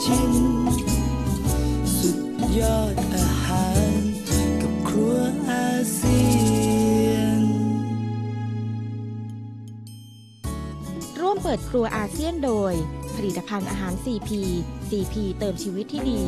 ชินสุดยอดอาหารกับครัวอาเซียนร่วมเปิดครัวอาเซียนโดยผลิตภัณฑ์อาหาร CP เติมชีวิตที่ดี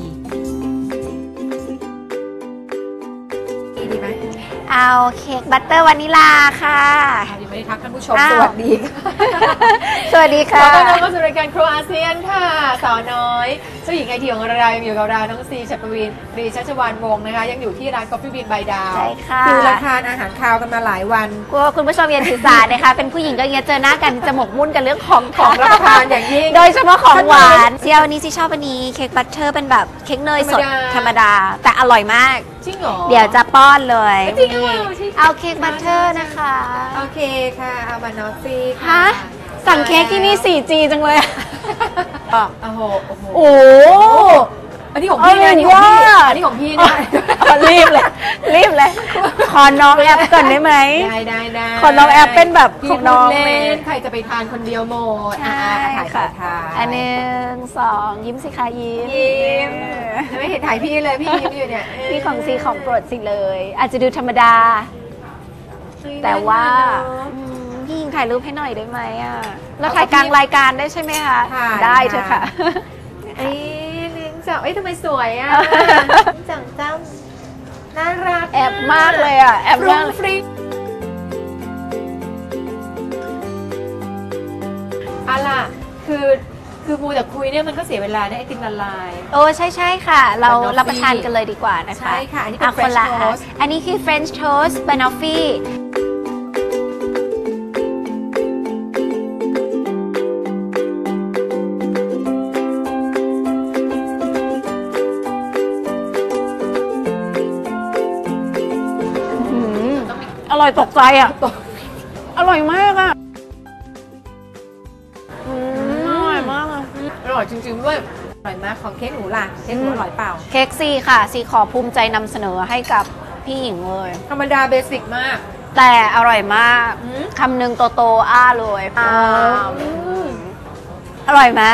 ดีไหมเอาเค้กบัตเตอร์วานิลาค่ะยังไม่ได้ทักท่านผู้ชมสวัสดีค่ะสวัสดีค่ะขอต้อนรับเข้าสู่รายการครัวอาเซียนค่ะสาวน้อยเจ้าหญิงไอทีของเรายังอยู่กับเราน้องซีฉัตรประวินตรีชัชวานวงศ์นะคะยังอยู่ที่ร้าน Coffee Bean by ดาวใช่ค่ะคือเราทานอาหารคาวกันมาหลายวันกลัวคุณผู้ชมเย็นถือสานะคะเป็นผู้หญิงก็เจอหน้ากันจะหมกมุ่นกันเรื่องของรับประทานอย่างยิ่งโดยเฉพาะของหวานเที่ยวนี้ที่ชอบอันนี้เค้กบัตเตอร์เป็นแบบเค้กเนยสดธรรมดาแต่อร่อยมากจริงเหรอเดี๋ยวจะป้อนเลยจริงเหรอเอาเค้กบัตเตอร์นะคะโอเคค่ะเอามาน้องซีค่ะสั่งเค้กที่นี่ 4G จังเลยโอ้โหโอ้อันนี้ของพี่นะอันนี้ของพี่นะรีบเลยขอน้องแอปก่อนได้ไหมได้ขอน้องแอปเป็นแบบของน้องเล่นใครจะไปทานคนเดียวหมดถ่ายอัน1 2ยิ้มสิคะยิ้มไม่เห็นถ่ายพี่เลยพี่ยิ้มอยู่เนี่ยพี่ของซีของโปรดสิเลยอาจจะดูธรรมดาแต่ว่าพี่ยิงถ่ายรูปให้หน่อยได้ไหมอ่ะแล้วถ่ายกลางรายการได้ใช่ไหมคะได้เถอะค่ะจังทำไมสวยอ่ะจังจ้ำน่ารักแอบมากเลยอ่ะแอบมากฟรีอะไรคือมูแต่คุยเนี่ยมันก็เสียเวลาได้ไอติมละลายโอ้ใช่ค่ะเรารับประทานกันเลยดีกว่านะคะใช่ค่ะอันนี้เป็น French Toast อันนี้คือ French Toast Banoffeeอร่อยตกใจอ่ะอร่อยมากอ่ะอร่อยมากอ่ะอร่อยจริงๆด้วยอร่อยมากของเค้กหนูล่ะเค้กหนูอร่อยเปล่าเค้กซีค่ะซีขอภูมิใจนำเสนอให้กับพี่หญิงเลยธรรมดาเบสิกมากแต่อร่อยมากคำหนึ่งโตๆอ้าเลยอร่อยไหม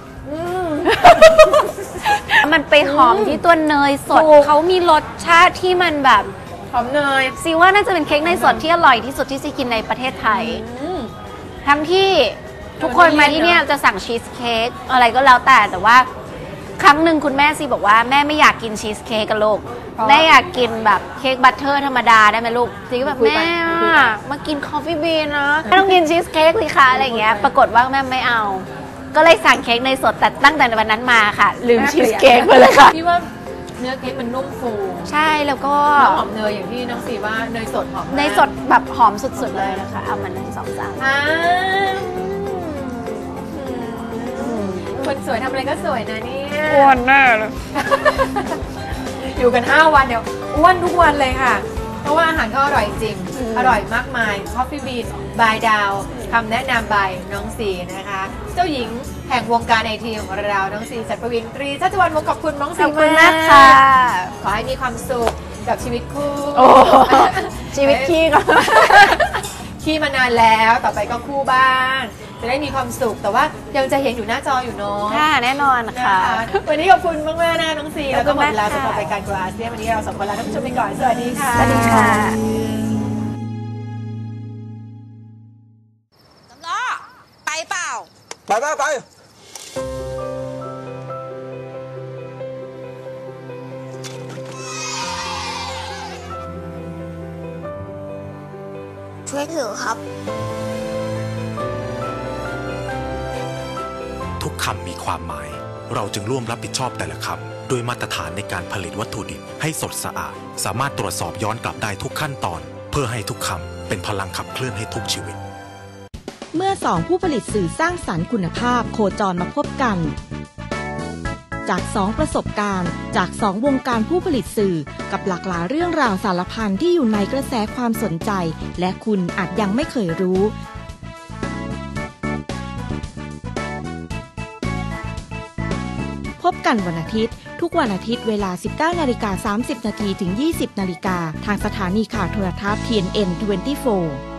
มันไปหอมที่ตัวเนยสดเขามีรสชาติที่มันแบบหอมเนยซีว่าน่าจะเป็นเค้กเนยสดที่อร่อยที่สุดที่ซีกินในประเทศไทยทั้งที่ทุกคนมาที่นี่จะสั่งชีสเค้กอะไรก็แล้วแต่ว่าครั้งหนึ่งคุณแม่ซีบอกว่าแม่ไม่อยากกินชีสเค้กกับลูกแม่อยากกินแบบเค้กบัตเตอร์ธรรมดาได้ไหมลูกซีก็แบบแม่มากินคอฟฟี่บีนนะไม่ต้องกินชีสเค้กเลยค่ะอะไรอย่างเงี้ยปรากฏว่าแม่ไม่เอาก็เลยสั่งเค้กเนยสดแต่ตั้งแต่วันนั้นมาค่ะลืมชีสเค้กไปเลยค่ะพี่ว่าเนื้อเค้กมันนุ่มฟูใช่แล้วก็หอมเนยอย่างที่น้องซีว่าเนยสดหอมเนยสดแบบหอมสุดๆเลยนะคะเอามัน1 2 3 คนสวยทำอะไรก็สวยนะเนี่ยอ้วนแน่เลยอยู่กัน5 วันเดี๋ยวอ้วนทุกวันเลยค่ะเพราะว่าอาหารก็อร่อยจริงอร่อยมากมาย Coffee Bean by ดาวคำแนะนำ by น้องซีนะคะเจ้าหญิงแห่งวงการไอทีของเราน้องซีฉัตรประวินตรีชัชวานวงศ์ขอบคุณน้องซีมากค่ะขอให้มีความสุขกับชีวิตคู่ชีวิตขี้ก็ขี้มานานแล้วต่อไปก็คู่บ้างจะได้มีความสุขแต่ว่ายังจะเห็นอยู่หน้าจออยู่เนาะค่ะแน่นอนค่ะวันนี้ขอบคุณมากๆนะน้องซีแล้วก็หมดเวลาสำหรับรายการครัวอาเซียนวันนี้เรา2 คนลาท่านผู้ชมไปก่อนสวัสดีค่ะสวัสดีค่ะสำล้อไปเปล่าไปช่วยถือครับทุกคำมีความหมายเราจึงร่วมรับผิดชอบแต่ละคำด้วยมาตรฐานในการผลิตวัตถุดิบให้สดสะอาดสามารถตรวจสอบย้อนกลับได้ทุกขั้นตอนเพื่อให้ทุกคำเป็นพลังขับเคลื่อนให้ทุกชีวิตเมื่อ2ผู้ผลิตสื่อสร้างสรรค์คุณภาพโคจรมาพบกันจาก2ประสบการณ์จาก2วงการผู้ผลิตสื่อกับหลากหลายเรื่องราวสารพันที่อยู่ในกระแสความสนใจและคุณอาจยังไม่เคยรู้พบกันวันอาทิตย์ทุกวันอาทิตย์เวลา 19:30 น. ถึง 20:00 น. ทางสถานีข่าวโทรทัศน์ TNN 24